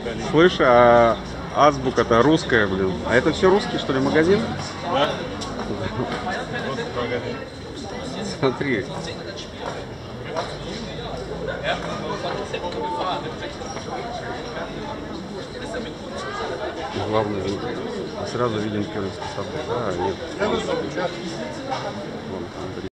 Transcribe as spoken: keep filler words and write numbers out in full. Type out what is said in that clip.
Слышь, а азбука-то русская, блин. А это все русский, что ли, магазин? Да. Вот магазин. Смотри. Главное, сразу видим Кировский собор. А, нет. Вон, Андрей.